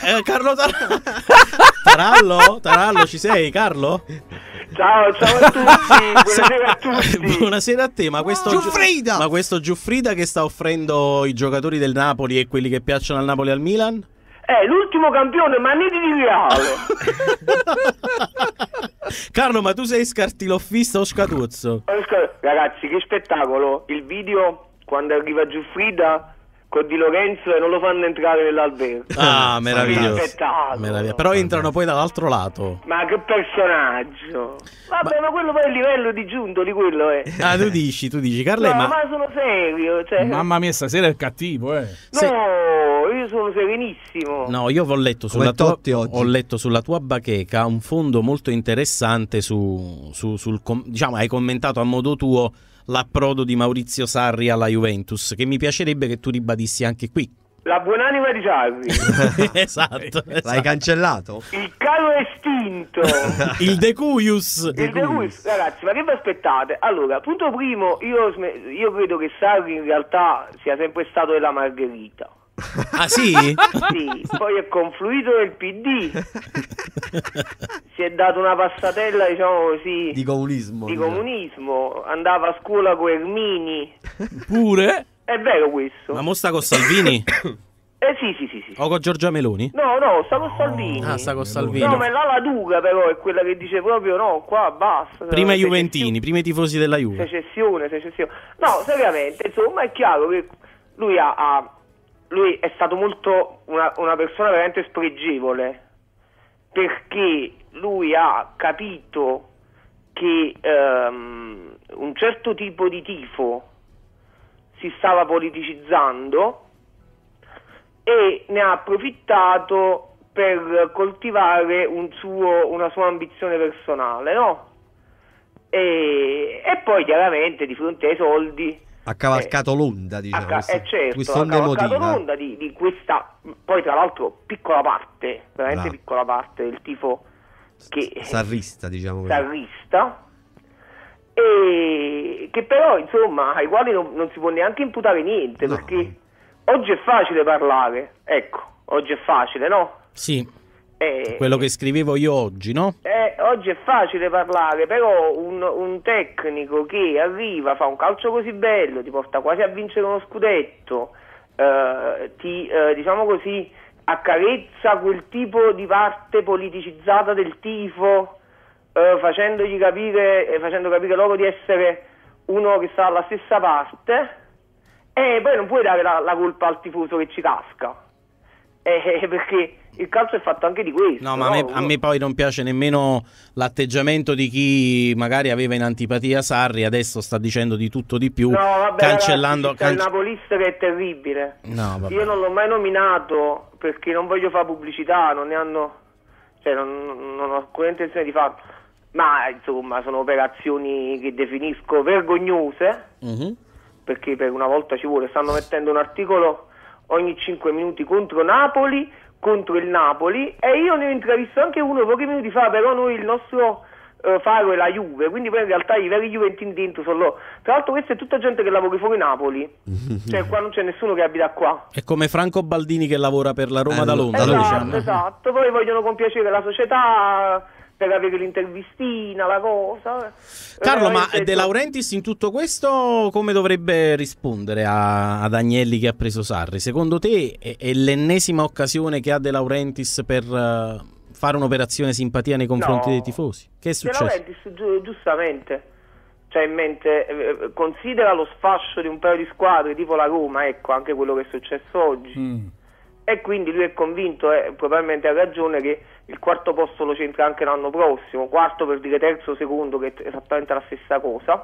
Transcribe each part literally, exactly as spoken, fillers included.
eh, Carlo Tar- Tarallo? Tarallo, ci sei, Carlo? Ciao, ciao a tutti, buonasera a tutti. Buonasera a te, ma questo Giuffrida! Ma questo Giuffrida che sta offrendo i giocatori del Napoli e quelli che piacciono al Napoli e al Milan? Eh, l'ultimo campione, ma ne di Reale. Carlo, ma tu sei scartiloffista o scatuzzo? Ragazzi, che spettacolo. Il video quando arriva Giuffrida con Di Lorenzo e non lo fanno entrare nell'albergo. Ah, meraviglioso. Che spettacolo. Meraviglia. Però entrano poi dall'altro lato. Ma che personaggio. Vabbè, ma, ma quello poi è il livello di Giuntoli, quello è. Ah, tu dici, tu dici, Carlo, No, ma... ma sono serio, cioè... Mamma mia, stasera è cattivo, eh. Se- No, io sono serenissimo. No, io ho letto Come sulla tua, Totti oggi. ho letto sulla tua bacheca un fondo molto interessante su, su- sul com- diciamo, hai commentato a modo tuo l'approdo di Maurizio Sarri alla Juventus, che mi piacerebbe che tu ribadissi anche qui. La buonanima di Sarri. esatto, L'hai esatto. cancellato? Il caro estinto. Il De Cuius. Il De Cuius, ragazzi, ma che vi aspettate? Allora, punto primo, io, sme- io credo che Sarri in realtà sia sempre stato della Margherita. Ah sì? Sì, poi è confluito nel P D, si è dato una passatella, diciamo così, Di comunismo. di diciamo. comunismo, andava a scuola con Ermini. Pure? È vero questo? Ma mo sta con Salvini? Eh sì, sì, sì, sì. O con Giorgia Meloni? No, no, sta con Salvini. Ah, sta con Salvini. No, ma è l'ala dura però, è quella che dice proprio no, qua basta. Prima i Secessione. Juventini, prima i tifosi della Juve. Secessione, secessione. No, seriamente, insomma, è chiaro che lui ha, ha- lui è stato molto una, una persona veramente spregevole, perché lui ha capito che ehm, un certo tipo di tifo si stava politicizzando e ne ha approfittato per coltivare un suo, una sua ambizione personale, no? E, e poi chiaramente di fronte ai soldi Ha cavalcato l'onda, diciamo. ha ca- questa- eh certo, questa ha onda cavalcato emotiva. l'onda di, di questa, poi tra l'altro piccola parte, veramente Bravo. piccola parte del tifo che Sarrista, diciamo così. sarrista, e che però insomma ai quali non, non si può neanche imputare niente, No. perché oggi è facile parlare, ecco, oggi è facile, no? Sì, Eh, quello che scrivevo io oggi, no? eh, oggi è facile parlare, però un, un tecnico che arriva, fa un calcio così bello, ti porta quasi a vincere uno scudetto, eh, ti, eh, diciamo così, accarezza quel tipo di parte politicizzata del tifo, eh, facendogli capire, eh, facendo capire loro di essere uno che sta dalla stessa parte, e poi non puoi dare la, la colpa al tifoso che ci casca, eh, perché il calcio è fatto anche di questo. No, ma a me, no? a me poi non piace nemmeno l'atteggiamento di chi magari aveva in antipatia Sarri, adesso sta dicendo di tutto di più, No, vabbè, cancellando... ragazzi, c'è il cance- napolista che è terribile. No, vabbè. Io non l'ho mai nominato perché non voglio fare pubblicità, non ne hanno, cioè non, non ho alcuna intenzione di farlo, ma insomma sono operazioni che definisco vergognose, Mhm. perché per una volta ci vuole, stanno mettendo un articolo ogni cinque minuti contro Napoli, contro il Napoli, e io ne ho intravisto anche uno pochi minuti fa, però noi il nostro eh, faro è la Juve, quindi poi in realtà i veri Juventini dentro sono loro. Tra l'altro questa è tutta gente che lavora fuori Napoli, cioè qua non c'è nessuno che abita qua. È come Franco Baldini che lavora per la Roma Eh, da Londra, da lo Londra. diciamo. Esatto, esatto, poi vogliono compiacere la società per avere l'intervistina, la cosa. Carlo, ma Veramente, De Laurentiis in tutto questo come dovrebbe rispondere a- ad Agnelli che ha preso Sarri? Secondo te è, è l'ennesima occasione che ha De Laurentiis per eh, fare un'operazione simpatia nei confronti No. dei tifosi? Che è De successo? Laurentiis giu- giustamente c'ha in mente, eh, considera lo sfascio di un paio di squadre tipo la Roma, ecco anche quello che è successo oggi, Mm. e quindi lui è convinto, e probabilmente ha ragione, che il quarto posto lo c'entra anche l'anno prossimo, quarto per dire terzo, secondo, che è esattamente la stessa cosa,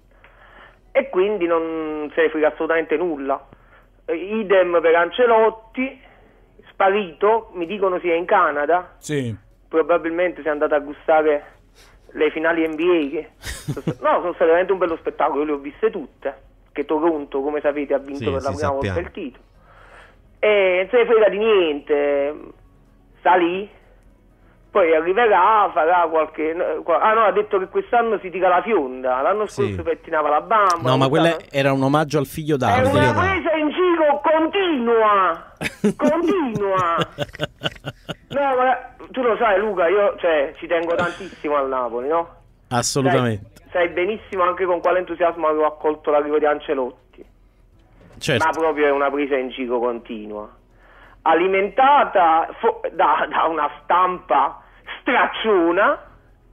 e quindi non se ne frega assolutamente nulla. Eh, idem per Ancelotti, sparito, mi dicono sia in Canada, Sì. probabilmente si è andato a gustare le finali N B A che no, sono state veramente un bello spettacolo, io le ho viste tutte, che Toronto, come sapete, ha vinto Sì, per la sì, prima volta sappiamo. il titolo, e non se ne frega di niente, sta lì, poi arriverà, farà qualche... ah no, ha detto che quest'anno si tira la fionda, l'anno scorso Sì. pettinava la bamba. No, ma quest'anno- quella era un omaggio al figlio è d'Arde. una presa in giro continua, continua. No, ma tu lo sai, Luca, io cioè ci tengo tantissimo al Napoli, no? Assolutamente. Sai, sai benissimo anche con quale entusiasmo avevo accolto l'arrivo di Ancelotti. Certo. Ma proprio è una presa in giro continua, alimentata fo- da, da una stampa stracciona,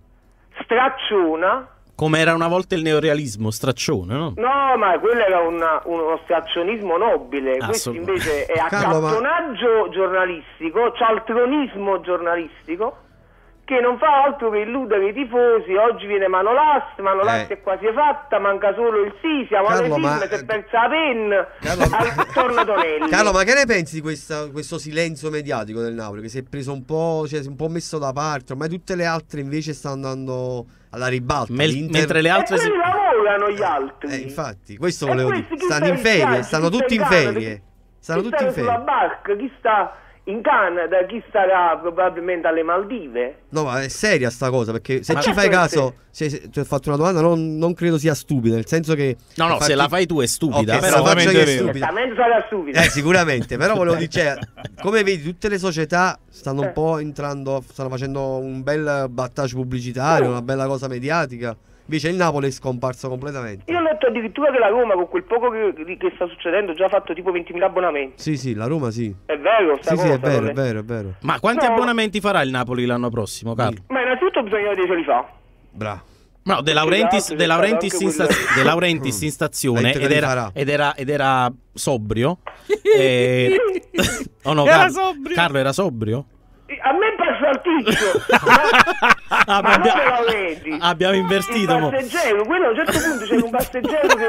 stracciona. Come era una volta il neorealismo, straccione, no? No, ma quello era una, uno straccionismo nobile, questo invece è accattonaggio ma... giornalistico, cialtronismo giornalistico, che non fa altro che illudere i tifosi. Oggi viene Manolas, Manolas eh. è quasi fatta, manca solo il sì, siamo Carlo, alle firme, ma... si è persa la pen, Carlo... al... torna Tonelli. Carlo, ma che ne pensi di questa, questo silenzio mediatico del Napoli, che si è preso un po', cioè si è un po' messo da parte, ormai tutte le altre invece stanno andando alla ribalta. Mel- mentre le altre e si... lavorano gli altri. Eh, infatti, questo volevo dire. Stanno in ferie, stanno tutti in ferie. Stanno tutti in ferie. Sulla barca, chi sta in Canada, chi starà probabilmente alle Maldive. No, ma è seria sta cosa, perché se ma ci fai caso, se, se, ti ho fatto una domanda, non, non credo sia stupida, nel senso che no, no, farti... se la fai tu è stupida, okay, però la faccio io è stupida. Certamente sarà stupida. Eh, sicuramente, però volevo dire, cioè, come vedi, tutte le società stanno un po' entrando, stanno facendo un bel battage pubblicitario, oh. una bella cosa mediatica. Invece il Napoli è scomparso completamente. Io ho letto addirittura che la Roma, con quel poco che, che sta succedendo, già ha fatto tipo ventimila abbonamenti. Sì, sì, la Roma sì. È vero, sta sì, cosa, sì, è vero, è... è vero, è vero. Ma quanti no. abbonamenti farà il Napoli l'anno prossimo, Carlo? Ma innanzitutto bisogna vedere se li fa. Bravo. No, De Laurentiis, De Laurentiis, in, sta- De Laurentiis in stazione ed era, ed, era, ed era sobrio. e... oh no, era Carlo, sobrio. Carlo era sobrio? A me passa al tizio. ma, ma abbia... non la vedi. Abbiamo invertito. Il passeggero, quello a un certo punto c'era un passeggero che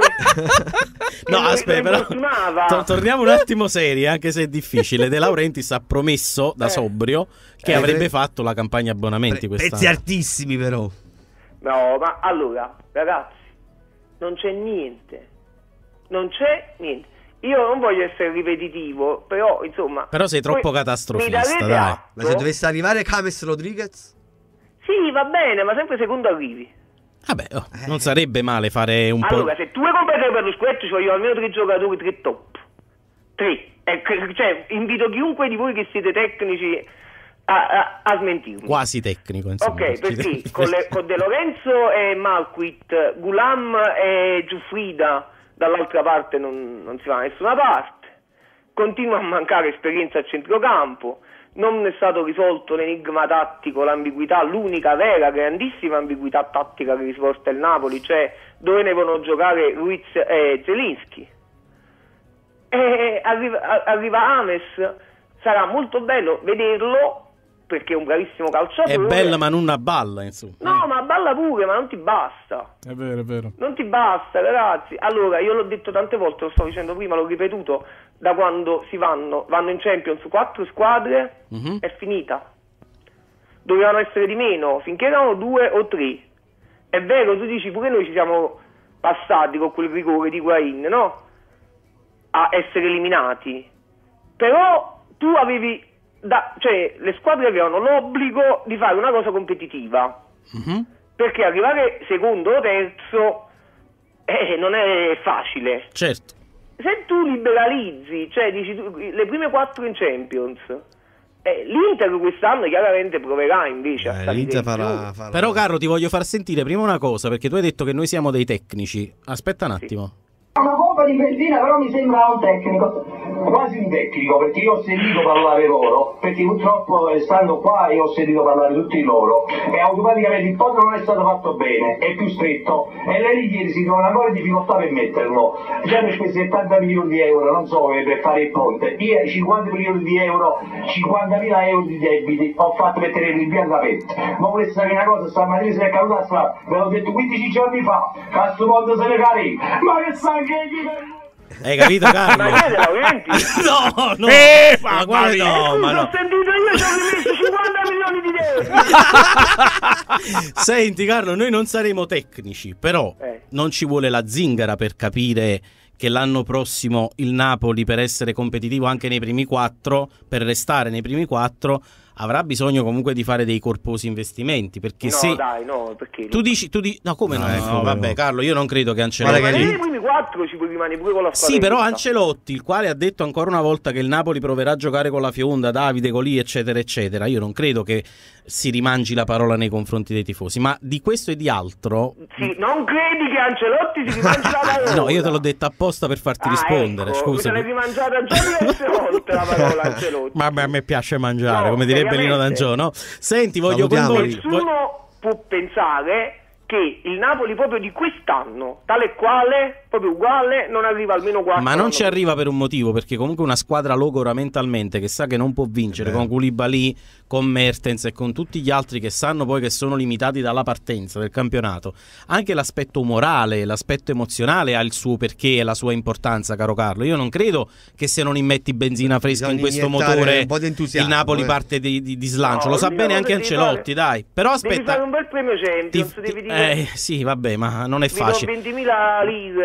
no, aspetta, però to- torniamo un attimo seri, anche se è difficile. De Laurentiis ha promesso da sobrio che eh, avrebbe pre... fatto la campagna abbonamenti pre- quest'anno. Prezzi altissimi però. No, ma allora, ragazzi, non c'è niente. Non c'è niente. Io non voglio essere ripetitivo, però insomma. Però sei troppo poi, catastrofista, dai. atto? Ma se dovesse arrivare James Rodriguez? Sì, va bene, ma sempre secondo arrivi. Vabbè, oh, eh. non sarebbe male fare un allora, po'. Allora, se tu vuoi competere per lo scudetto, ci vogliono almeno tre giocatori, tre top. Tre. E, cioè, invito chiunque di voi che siete tecnici a, a, a smentirmi. Quasi tecnico, insomma. Ok, perché con, le, con De Lorenzo e Malquit, Gulam e Giuffrida dall'altra parte non, non si va da nessuna parte, continua a mancare esperienza a centrocampo, non è stato risolto l'enigma tattico, l'ambiguità, l'unica vera grandissima ambiguità tattica che risporta il Napoli, cioè dove devono giocare Ruiz e Zelinski. E arriva, arriva Ames, sarà molto bello vederlo perché è un bravissimo calciatore. È bella ma non una balla, insomma. No, ma balla pure, ma non ti basta. È vero, è vero. Non ti basta, ragazzi. Allora, io l'ho detto tante volte, lo stavo dicendo prima, l'ho ripetuto, da quando si vanno, vanno in Champions quattro squadre, mm-hmm. è finita. Dovevano essere di meno, finché erano due o tre. È vero, tu dici pure noi ci siamo passati con quel rigore di Higuaín, no? A essere eliminati. Però tu avevi... Da, cioè le squadre avevano l'obbligo di fare una cosa competitiva, mm-hmm. perché arrivare secondo o terzo eh, non è facile. Certo. Se tu liberalizzi, cioè dici tu, le prime quattro in Champions, eh, l'Inter quest'anno chiaramente proverà invece a eh, l'Inter farà, farà. Però Carlo, ti voglio far sentire prima una cosa, perché tu hai detto che noi siamo dei tecnici. Aspetta un attimo. Sì. Una pompa di benzina però mi sembra un tecnico, quasi un tecnico, perché io ho sentito parlare loro, perché purtroppo stando qua io ho sentito parlare tutti loro e automaticamente il ponte non è stato fatto bene, è più stretto e le righe si trovano ancora in difficoltà per metterlo, già per questi settanta milioni di euro, non so, per fare il ponte, io cinquanta milioni di euro, cinquantamila euro di debiti ho fatto per tenere il via all'aperto, ma volesse sapere una cosa, stamattina se è caduta la strada, ve l'ho detto quindici giorni fa, che a sto ponte se ne cari, ma che sai. Hai capito, Carlo? Ma che De Laurenti? No, no, eh, ma ma guarda, no, ma no. L'ho sentito io, ci ho rimesso cinquanta milioni di euro. Senti, Carlo, noi non saremo tecnici, però eh. non ci vuole la zingara per capire che l'anno prossimo il Napoli, per essere competitivo anche nei primi quattro, per restare nei primi quattro, avrà bisogno comunque di fare dei corposi investimenti, perché No, se dai, no, perché tu dici, tu di... no come no, No, no, ecco, no, vabbè no. Carlo, io non credo che Ancelotti Guarda che Ma lì- nei primi quattro ci puoi rimanere pure con la squadra sì, però in vista. Ancelotti, il quale ha detto ancora una volta che il Napoli proverà a giocare con la Fionda, Davide, Colì, eccetera, eccetera. Io non credo che si rimangi la parola nei confronti dei tifosi, ma di questo e di altro... Sì, non credi che Ancelotti si rimangi la parola? No, io te l'ho detto apposta per farti Ah, rispondere, ecco, scusa. te l'hai rimangiata già diverse volte la parola Ancelotti. Ma a me piace mangiare, No, come direbbe Lino seriamente. D'Angio, no? Senti, voglio Salutiamoli. coinvolgere... Nessuno può pensare che il Napoli proprio di quest'anno, tale e quale, proprio uguale, non arriva almeno quattro. Ma non anno ci arriva per un motivo, perché comunque una squadra logora mentalmente che sa che non può vincere Eh con Koulibaly, con Mertens e con tutti gli altri che sanno poi che sono limitati dalla partenza del campionato. Anche l'aspetto morale, l'aspetto emozionale ha il suo perché e la sua importanza, caro Carlo. Io non credo che se non immetti benzina fresca in Bisogna questo iniettare motore un po' di il entusiasmo, Napoli eh. parte di, di, di slancio. No, Lo sa l'unica bene cosa anche devi Ancelotti, fare- dai. Però Devi fare aspetta... un bel premio Champions, Ti- devi ti- dire. eh, sì, vabbè, ma non è Vi do facile. ventimila lire.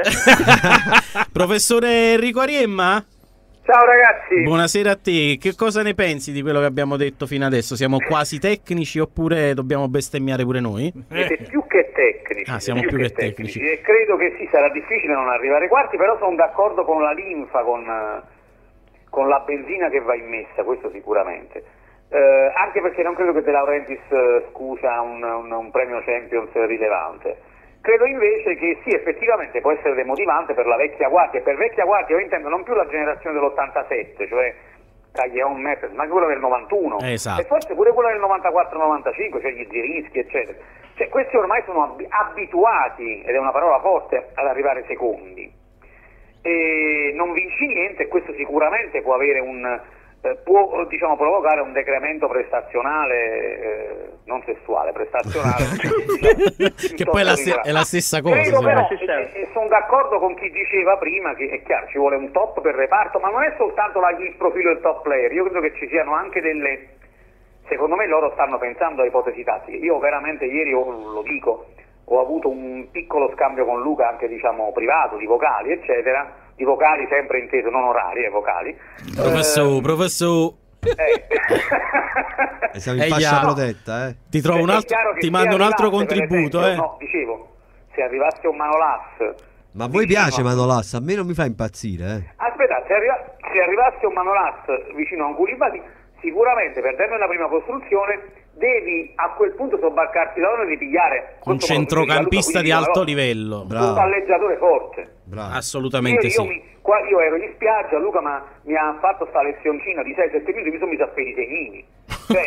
Professore Enrico Ariemma? Ciao ragazzi, Buonasera a te, che cosa ne pensi di quello che abbiamo detto fino adesso? Siamo quasi tecnici oppure dobbiamo bestemmiare pure noi? siete più che tecnici, Ah, siamo più che tecnici. e credo che sì, sarà difficile non arrivare ai quarti, però sono d'accordo con la linfa, con, eh, con la benzina che va immessa, questo sicuramente. Eh, anche perché non credo che De Laurentiis eh, scusa un, un, un premio Champions rilevante. Credo invece che sì, effettivamente può essere demotivante per la vecchia guardia, e per vecchia guardia io intendo non più la generazione dell'ottantasette, cioè Caglion, Mertens, ma anche quella del novantuno, Eh, esatto. e forse pure quella del novantaquattro novantacinque, cioè gli Zielinski, eccetera. Cioè questi ormai sono ab- abituati, ed è una parola forte, ad arrivare secondi. E non vinci niente, e questo sicuramente può avere un... eh, può diciamo provocare un decremento prestazionale, eh, non sessuale, prestazionale, Che poi è la, se- è la stessa cosa. Credo però, secondo me. e, e sono d'accordo con chi diceva prima che è chiaro ci vuole un top per reparto, ma non è soltanto la, il profilo del top player, io credo che ci siano anche delle, secondo me loro stanno pensando a ipotesi tattiche. Io veramente ieri ho- lo dico, ho avuto un piccolo scambio con Luca anche diciamo privato, di vocali eccetera, di vocali sempre inteso, non orari, eh, vocali. Professore, Eh, professore, eh. E siamo in Eh, fascia già. protetta, eh. ti trovo un Perché è altro, chiaro che ti se mando un altro arrivasse, per contributo, esempio, eh. No, dicevo, se arrivasse un Manolas. Ma a voi vicino piace a- Manolas? A me non mi fa impazzire, eh. Aspetta, se, arriva- se arrivasse un Manolas vicino a un Koulibaly, sicuramente perdendo nella prima costruzione devi a quel punto sobbarcarti la e ripigliare Un questo centrocampista di alto livello. un Bravo. palleggiatore forte. Bravo. Assolutamente Ieri io, sì. mi- qua io ero in spiaggia, Luca ma, mi ha fatto sta lezioncina di sei sette minuti, mi sono messo a fare i segnini. Cioè,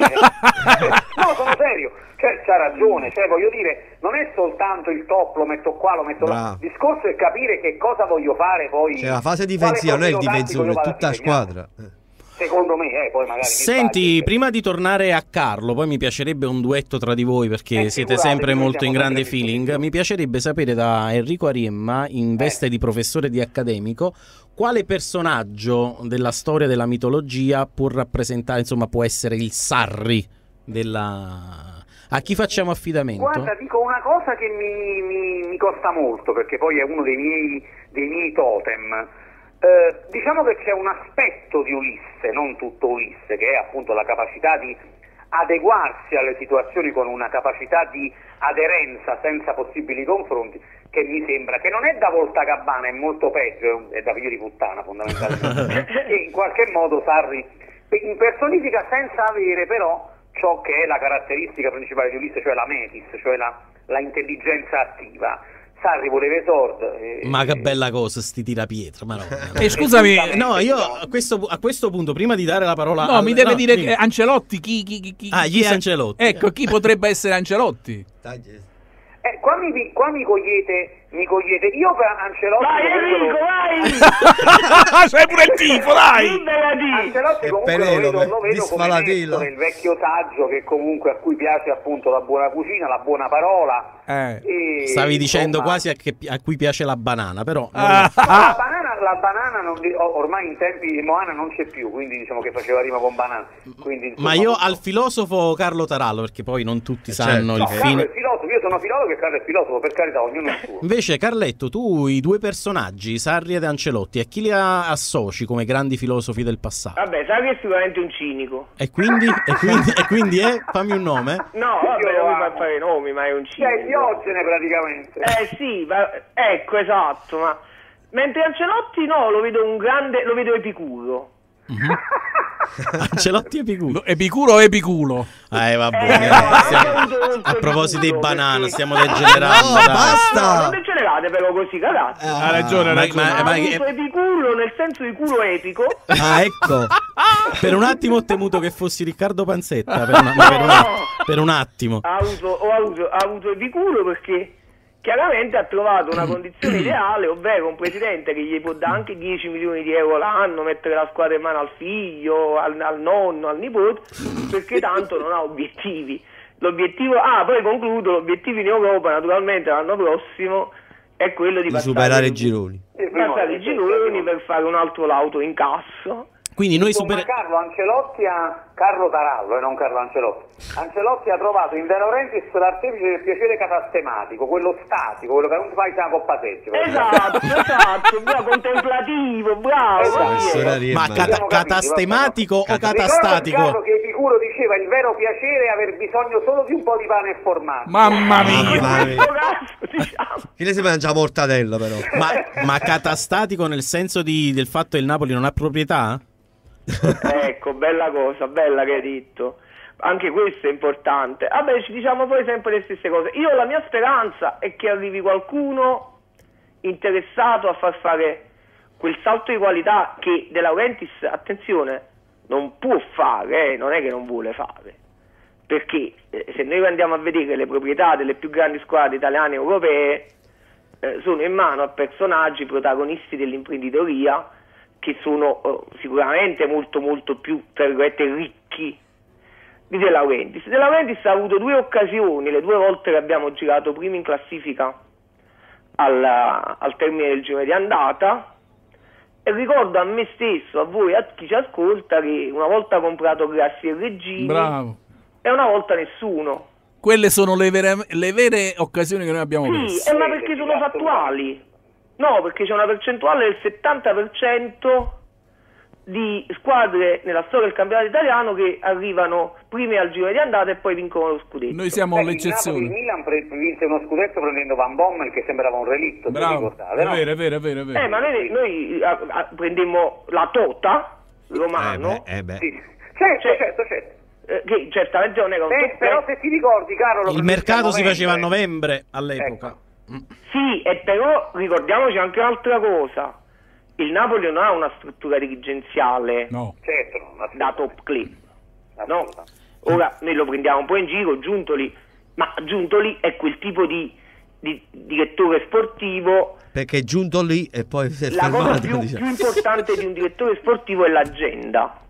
no, sono serio, cioè c'ha ragione, cioè voglio dire, non è soltanto il top, lo metto qua, lo metto là. Bravo. Il discorso è capire che cosa voglio fare poi. Cioè la fase quale difensiva non è il profilo difensore, è tattico io vado tutta a la disegnare. squadra. Eh. Secondo me, eh, poi magari mi Senti, sbaglio, prima di tornare a Carlo, poi mi piacerebbe un duetto tra di voi perché Eh, siete figurati, sempre noi molto in siamo grande sempre feeling. disponibili. Mi piacerebbe sapere da Enrico Ariemma, in veste Eh. di professore di accademico, quale personaggio della storia della mitologia può rappresentare, insomma, può essere il Sarri della... A chi facciamo affidamento? Guarda, dico una cosa che mi, mi- mi costa molto, perché poi è uno dei miei, dei miei totem. Eh, diciamo che c'è un aspetto di Ulisse, non tutto Ulisse, che è appunto la capacità di adeguarsi alle situazioni con una capacità di aderenza senza possibili confronti, che mi sembra, che non è da Voltagabbana, è molto peggio, è da figlio di puttana fondamentalmente, e in qualche modo Sarri impersonifica senza avere però ciò che è la caratteristica principale di Ulisse, cioè la metis, cioè la, la intelligenza attiva. Sarri voleva esord. E, Ma che bella cosa, sti tirapietra, ma no. E scusami, No, io a questo, a questo punto, prima di dare la parola... no, al- mi deve no, dire dimmi. che Ancelotti, chi, chi, chi, chi Ah, chi gli sa- Ancelotti. Ecco, chi potrebbe essere Ancelotti? Dai, Eh, qua, mi, qua mi cogliete, mi cogliete. Io per Ancelotti Vai comunque lo- Enrico, vai! C'è pure il tifo, dai! Dimmela di! Ancelotti E comunque lo Penelope, vedo, lo vedo come disfalatilla. Nestore, il vecchio saggio che comunque a cui piace appunto la buona cucina, la buona parola. Eh. E, Stavi dicendo insomma, quasi a, che- a cui piace la banana, però... Ah, no, ah. la banana, la banana non di- or- ormai in tempi di Moana non c'è più, quindi diciamo che faceva rima con banana. Quindi, Ma insomma, io non so. al filosofo Carlo Tarallo, perché poi non tutti Eh, sanno certo. il No, fine... Carlo è filosofo, Io sono filologo e Carlo è filosofo, per carità, ognuno è il suo. Invece, Carletto, tu i due personaggi, Sarri ed Ancelotti, a chi li associ come grandi filosofi del passato? Vabbè, Sarri è sicuramente un cinico. E quindi, e quindi, e quindi è? Fammi un nome. No, vabbè, Io non mi amo. fa fare nomi, ma è un cinico. Cioè, Diogene praticamente. Eh sì, ma, ecco, esatto, ma mentre Ancelotti no, lo vedo un grande, lo vedo epicuro. Mhm. Ancelotti e Epicuro. Epicuro o Epiculo? Eh vabbè, Eh, eh, no, stiamo- io ho avuto molto a proposito di Epicuro, banana, perché- stiamo degenerando. No, dai. basta. No, non degenerate però così, cagate. Ha ragione, ha ma- ragione. ma- Ha ma- avuto epicuro nel senso di culo epico. Ah, ecco. Per un attimo ho temuto che fossi Riccardo Panzetta. Per, una- ma per un, att- per un attimo. Ha avuto, ho avuto, ha avuto epicuro perché chiaramente ha trovato una condizione ideale, ovvero un presidente che gli può dare anche dieci milioni di euro l'anno, mettere la squadra in mano al figlio, al, al nonno, al nipote, perché tanto non ha obiettivi. L'obiettivo, ah, poi concludo, l'obiettivo in Europa naturalmente l'anno prossimo è quello di, Di passare superare i i gironi. passare i gironi per fare un altro lauto in cassa. Quindi noi Insomma, super... Carlo Ancelotti ha Carlo Tarallo e non Carlo Ancelotti. Ancelotti ha trovato in De Laurentiis l'artefice del piacere catastematico, quello statico, quello che non fai la coppa secchia. Esatto, esatto, bravo, contemplativo, bravo. Esatto. così è. Professore Ariemma. Ma cata- Abbiamo capito, catastematico o Cat- catastatico? Ricordo che Epicuro diceva il vero piacere è aver bisogno solo di un po' di pane e formaggio. Mamma mia. Mamma In mia. questo caso, diciamo. Chi ne si mangia mortadella però? Ma, ma catastatico nel senso di- del fatto che il Napoli non ha proprietà? Ecco, bella cosa, bella che hai detto. Anche questo è importante. Vabbè, ci diciamo poi sempre le stesse cose. Io la mia speranza è che arrivi qualcuno interessato a far fare quel salto di qualità che De Laurentiis, attenzione, non può fare, eh, non è che non vuole fare. Perché eh, se noi andiamo a vedere le proprietà delle più grandi squadre italiane e europee, eh, sono in mano a personaggi protagonisti dell'imprenditoria che sono eh, sicuramente molto molto più, tra virgolette, ricchi di De Laurentiis. De Laurentiis ha avuto due occasioni, le due volte che abbiamo girato prima in classifica al, al termine del giro di andata, e ricordo a me stesso, a voi, a chi ci ascolta, che una volta ha comprato Grassi e Reggini Bravo. e una volta nessuno. Quelle sono le vere, le vere occasioni che noi abbiamo Sì, perso. eh, ma perché sono fattuali? No, perché c'è una percentuale del settanta per cento di squadre nella storia del campionato italiano che arrivano prime al giro di andata e poi vincono lo scudetto. Noi siamo Beh, il l'eccezione. Napoli Milan pre- vinse uno scudetto prendendo Van Bommel che sembrava un relitto. Bravo. ricordate, È no? vero, è vero, è vero, è vero. Eh, ma noi, noi a- a- prendemmo la Tota Romano, Eh beh, eh beh. Sì. Certo, Cioè- certo, certo. eh, che certamente non era un Eh, top però ten. se ti ricordi, caro, lo Il prendeste mercato a si faceva a novembre. novembre all'epoca. Ecco. Sì, e però ricordiamoci anche un'altra cosa. Il Napoli non ha una struttura dirigenziale No. Certo, no, da assolutamente. top club. No, Assolutamente. ora noi lo prendiamo un po' in giro, Giuntoli, ma Giuntoli è quel tipo di, di direttore sportivo. Perché è giunto lì e poi si è La cosa fermato. più, diciamo. più importante di un direttore sportivo è l'agenda.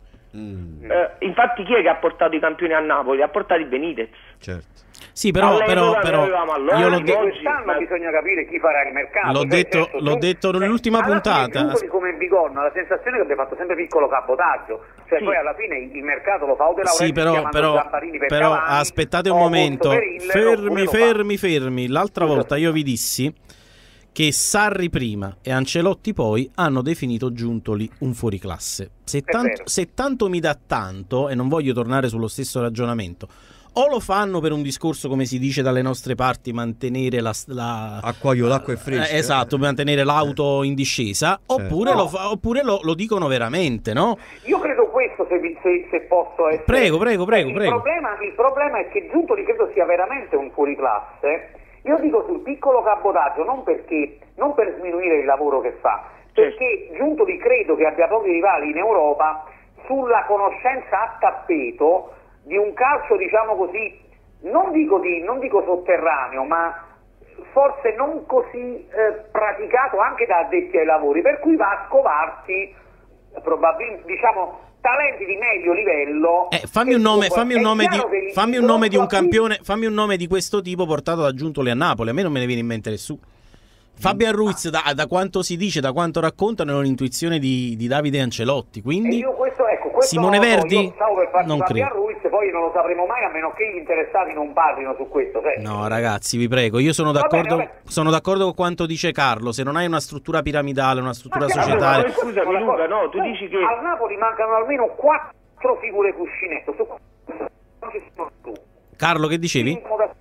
Mm, Eh, infatti chi è che ha portato i campioni a Napoli? Ha portato i Benitez. certo. Sì, però, All'epoca però, noi però avevamo allora io l'ho, i de- gol. Quest'anno bisogna capire chi farà il mercato. L'ho Cioè, detto- certo, l'ho tu- detto nell'ultima alla fine puntata. Giuntoli come Bigorno ha la sensazione che abbia fatto sempre piccolo cabotaggio. Cioè Sì. poi alla fine il mercato lo fa o De Laurentiis Sì, però, chiamando però, Zambarini per però Cavani, aspettate un o momento. Pozzo per Hiller, Fermi, oppure lo fa- fermi, fermi. L'altra volta io vi dissi che Sarri prima e Ancelotti poi hanno definito Giuntoli un fuoriclasse. Se È tanto, vero. se tanto mi dà tanto, e non voglio tornare sullo stesso ragionamento, o lo fanno per un discorso, come si dice dalle nostre parti, mantenere la... la Acquaio l'acqua è fresca. eh, esatto, mantenere l'auto in discesa, oppure, No. lo, fa- oppure lo, lo dicono veramente, no? Io credo questo, se, vi- se- se posso essere... Prego, prego, prego, il prego. Problema, il problema è che Giuntoli credo sia veramente un fuoriclasse. Io dico sul piccolo cabotaggio, non perché non per sminuire il lavoro che fa, perché Giuntoli credo che abbia pochi rivali in Europa sulla conoscenza a tappeto di un calcio, diciamo così, non dico, di, non dico sotterraneo, ma forse non così eh, praticato anche da addetti ai lavori, per cui va a scovarsi probabilmente, diciamo, talenti di medio livello. Eh, fammi che un nome, tu- fammi un è nome di, chiaro che il- fammi il un nome di un grosso campione, fammi un nome di questo tipo portato da Giuntoli a Napoli. A me non me ne viene in mente nessuno. Fabian Ruiz, da, da quanto si dice, da quanto raccontano, è un'intuizione di, di Davide Ancelotti. E Quindi io questo, ecco, questo Simone non lo so, Verdi? io stavo per farci Non Fabian credo. Ruiz, Ulisse, poi non lo sapremo mai a meno che gli interessati non parlino su questo. Cioè, No, ragazzi, vi prego, io sono d'accordo, bene, sono d'accordo con quanto dice Carlo. Se non hai una struttura piramidale, una struttura Ma che- societaria, Poi scusami Luca, no, tu dici che... al Napoli mancano almeno quattro figure cuscinetto. Su non ci sono tu. Carlo, che dicevi?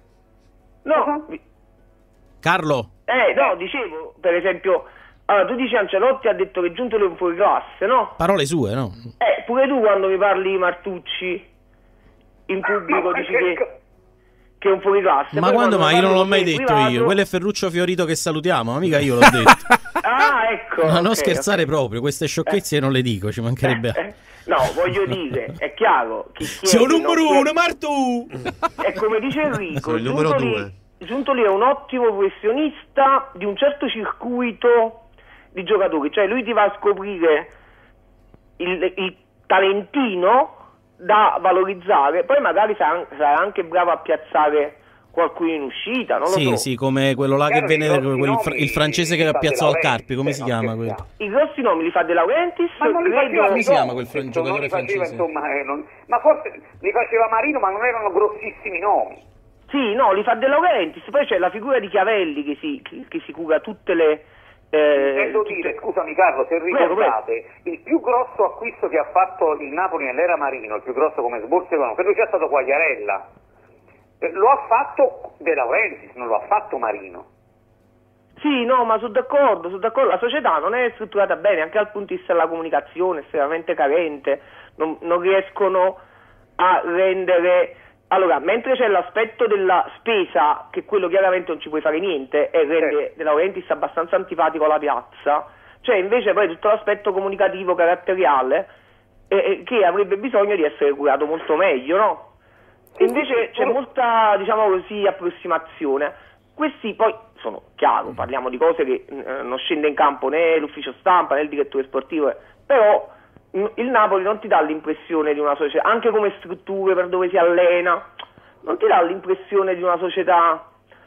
No, Carlo, eh, no, dicevo, per esempio, allora, tu dici Ancelotti ha detto che Giuntoli è un fuoriclasse, no? parole sue, no? Eh, pure tu quando mi parli di Martucci in pubblico Ma dici che- che, che è un fuoriclasse. Ma Poi quando mai? Io non l'ho mai parli detto in io. privato- Quello è Ferruccio Fiorito che salutiamo, ma mica io l'ho detto. Ah, ecco. Ma non ok, scherzare ok. proprio, queste sciocchezze non le dico, ci mancherebbe altro. Eh, No, voglio dire, è chiaro. Chi chiede Sei un non numero chiede- uno, Martu! È come dice Enrico, Sono il numero Giuntoli, due. Giuntoli è un ottimo professionista di un certo circuito di giocatori, cioè lui ti va a scoprire il, il talentino da valorizzare, poi magari sarà, sarà anche bravo a piazzare qualcuno in uscita, non lo Sì, so. sì, come quello là che Chiaro, venne, i grossi quel fr- nomi il francese che li fa piazzò De al Laurentiis, Carpi, come eh, si non chiama scherziamo. quello? I grossi nomi li fa De Laurentiis, Ma non li credo... faceva Come si Nicola, chiama quel fran- non giocatore li faceva, francese? insomma, eh, non- ma forse li faceva Marino, ma non erano grossissimi nomi. Sì, no, li fa De Laurentiis, poi c'è la figura di Chiavelli che si, che, che si cura tutte le... Eh, Intendo tutte- dire, scusami Carlo, se Prego, ricordate, il più grosso acquisto che ha fatto il Napoli nell'era Marino, il più grosso come sborso economico, credo sia stato Quagliarella. Eh, Lo ha fatto De Laurentiis, non lo ha fatto Marino. Sì, no, ma sono d'accordo, sono d'accordo. La società non è strutturata bene, anche dal punto di vista della comunicazione, è estremamente carente, non, non riescono a rendere... Allora, mentre c'è l'aspetto della spesa, che quello chiaramente non ci puoi fare niente, e rende De Laurentiis abbastanza antipatico alla piazza, c'è invece poi tutto l'aspetto comunicativo, caratteriale, eh, eh, che avrebbe bisogno di essere curato molto meglio, no? E invece c'è molta, diciamo così, approssimazione. Questi poi sono chiaro, parliamo di cose che eh, non scende in campo né l'ufficio stampa né il direttore sportivo, eh, però mh, il Napoli non ti dà l'impressione di una società, anche come strutture per dove si allena, non ti dà l'impressione di una società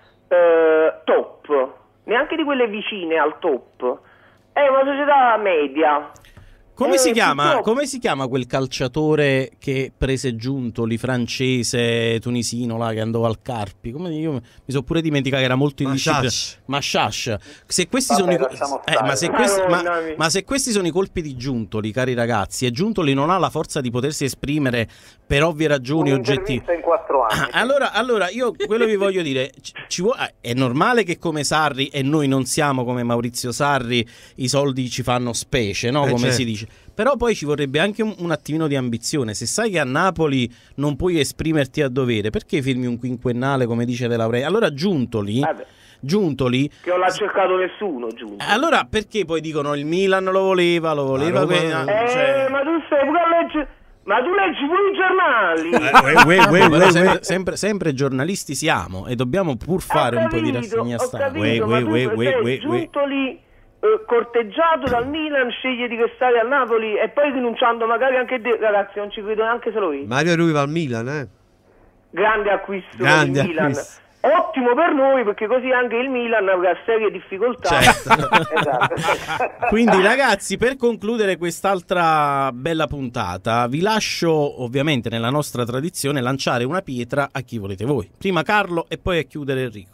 eh, top, neanche di quelle vicine al top, è una società media. Come Eh, si chiama? purtroppo- Come si chiama quel calciatore che prese Giuntoli, francese, tunisino, là, che andò al Carpi? Come io mi sono pure dimenticato che era molto indisciplinato. Masciac. Masciac. Se questi Vabbè, sono i co- lasciamo eh, stare. ma, se questi, ma, Madonna mia. ma se questi sono i colpi di Giuntoli, cari ragazzi, e Giuntoli non ha la forza di potersi esprimere per ovvie ragioni oggettive. Un'intervista in quattro anni. Ah, allora, allora, io quello vi voglio dire, ci, ci vuo- ah, è normale che come Sarri, e noi non siamo come Maurizio Sarri, i soldi ci fanno specie, no? Eh, Come certo. si dice. Però poi ci vorrebbe anche un, un attimino di ambizione. Se sai che a Napoli non puoi esprimerti a dovere, perché firmi un quinquennale come dice De Laurentiis? Allora Giuntoli, Eh beh, Giuntoli che non l'ha cercato nessuno, giunto. allora perché poi dicono il Milan lo voleva, lo voleva Roma- que- Eh, cioè- ma tu stai pure a leggere... Ma tu leggi pure i giornali! Eh, uè, uè, uè, Però uè, sempre, uè. sempre, sempre giornalisti siamo e dobbiamo pur fare Ho un po' di capito, rassegna ho stampa. capito, Uè, ma uè, tu uè, sei uè, uè. Giuntoli eh, corteggiato dal Milan, sceglie di restare a Napoli e poi rinunciando magari anche te, ragazzi, non ci credo neanche se lo vedi. Mario e lui va al Milan, eh? Grande acquisto Grande del Milan. acquisto. Ottimo per noi perché così anche il Milan avrà serie difficoltà. Certo. Esatto. Quindi ragazzi, per concludere quest'altra bella puntata, vi lascio ovviamente nella nostra tradizione lanciare una pietra a chi volete voi. Prima Carlo e poi a chiudere Enrico.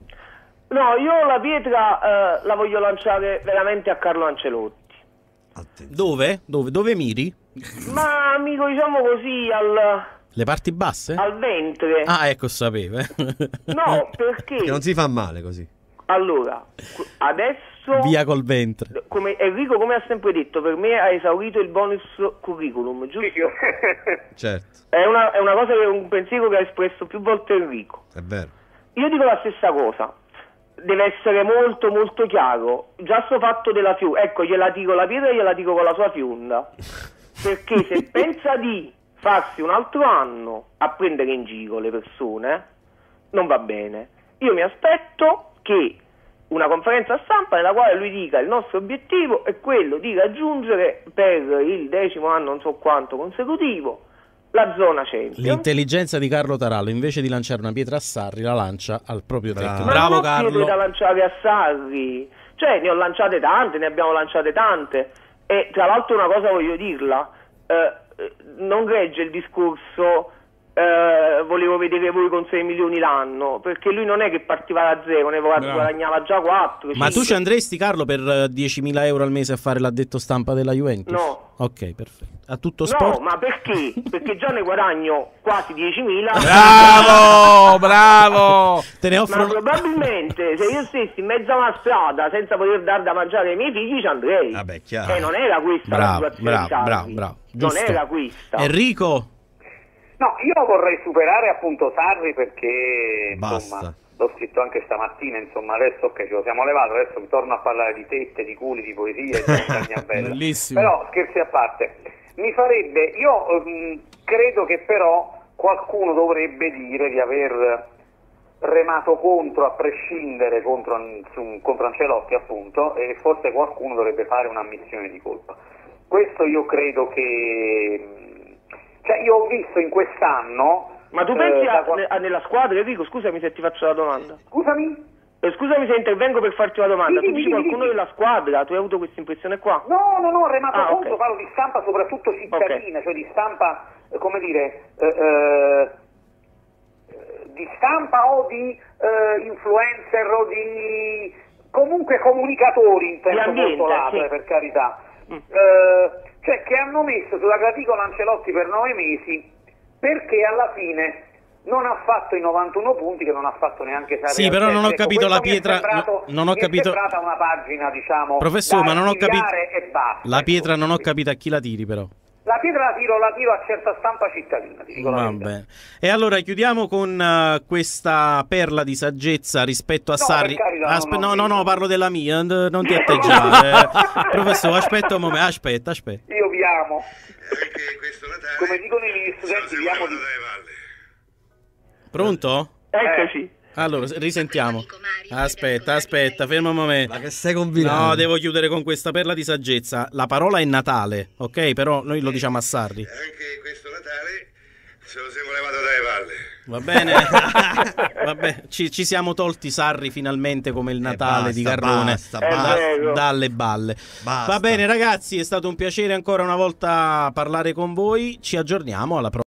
No, io la pietra eh, la voglio lanciare veramente a Carlo Ancelotti. Attenzione. Dove? Dove? Dove miri? Ma amico, diciamo così, al, Le parti basse? al ventre. Ah, ecco, sapevo. eh. No, perché? Che non si fa male così. Allora, qu- adesso, Via col ventre. come Enrico come ha sempre detto, per me ha esaurito il bonus curriculum, Sì, giusto? sì. Certo, È una, è una cosa che è un pensiero che ha espresso più volte Enrico. è vero. Io dico la stessa cosa. Deve essere molto molto chiaro. Già sto fatto della fionda. Ecco, gliela dico la pietra e gliela dico con la sua fionda. Perché se pensa di farsi un altro anno a prendere in giro le persone, non va bene. Io mi aspetto che una conferenza stampa nella quale lui dica il nostro obiettivo è quello di raggiungere per il decimo anno, non so quanto consecutivo, la zona Champions. L'intelligenza di Carlo Tarallo, invece di lanciare una pietra a Sarri, la lancia al proprio Bravo. tetto. Ma Bravo non ho Carlo. pietre da lanciare a Sarri, cioè ne ho lanciate tante, ne abbiamo lanciate tante, e tra l'altro una cosa voglio dirla, eh, eh, non regge il discorso eh, volevo vedere voi con sei milioni l'anno, perché lui non è che partiva da zero, ne guadagnava già quattro. Ma tu ci andresti, Carlo, per eh, diecimila euro al mese a fare l'addetto stampa della Juventus? No. Ok, perfetto. A tutto sport? No, ma perché? Perché già ne guadagno quasi diecimila. Bravo, bravo. Te ne Ma offro... probabilmente se io stessi in mezzo a una strada senza poter dar da mangiare ai miei figli ci andrei. Vabbè, chiaro. E non era questa la Bravo, situazione bravo, di Sarri. bravo, bravo. Non Giusto. era questa. Enrico? No, io vorrei superare appunto Sarri perché Basta. insomma l'ho scritto anche stamattina, insomma adesso ok ce lo siamo levato, adesso torno a parlare di tette, di culi, di poesia e di montagna bella. Bellissimo. Però scherzi a parte, mi farebbe, io ehm, credo che però qualcuno dovrebbe dire di aver remato contro a prescindere contro, su, contro Ancelotti appunto, e forse qualcuno dovrebbe fare un'ammissione di colpa. Questo io credo che... Cioè io ho visto in quest'anno... Ma tu pensi eh, a, da qua- ne- a- nella squadra, Enrico, scusami se ti faccio la domanda. Scusami? Eh, scusami se intervengo per farti una domanda. Sì, Tu sì, dici sì, qualcuno sì. della squadra, tu hai avuto questa impressione qua? No, no, no, ho remato Ah, conto, ok. parlo di stampa soprattutto cittadina, cioè di stampa, eh, come dire, eh, eh, di stampa o di eh, influencer o di comunque comunicatori in senso ambiente, molto lato, sì. eh, per carità, Mm. Eh, cioè che hanno messo sulla graticola Ancelotti per nove mesi perché alla fine non ha fatto i novantuno punti che non ha fatto neanche Sarri. Sì, al però non ho Chelsea. Ecco, capito la questo mi è pietra- sembrato- no- non ho mi è capito- sembrata una pagina, diciamo, Professore, da ma non ho capito... archiviare e basta. La pietra Ecco. non ho capito a chi la tiri, però. La pietra la tiro, la tiro a certa stampa cittadina, ti dico la Va verità. bene. E allora chiudiamo con eh, questa perla di saggezza rispetto a No, Sarri. per carità, Aspe- no, no, no, no, no, io- parlo della mia, n- non ti atteggiare. eh. Professore, aspetta un momento, aspetta, aspetta. Io vi amo. Anche questo Natale Come dicono i miei studenti, vi amo di... dalle valle. Pronto? Eccoci. Allora, risentiamo. Aspetta, aspetta, ferma un momento. Ma che stai combinando? No, devo chiudere con questa perla di saggezza. La parola è Natale, ok? Però noi lo diciamo a Sarri. Anche questo Natale ce lo siamo levato dalle valle. Va bene? Vabbè, ci, ci siamo tolti Sarri finalmente come il Natale basta, di Garrone basta, Eh, basta. vero. dalle balle. Basta. Va bene ragazzi, è stato un piacere ancora una volta parlare con voi. Ci aggiorniamo alla prossima.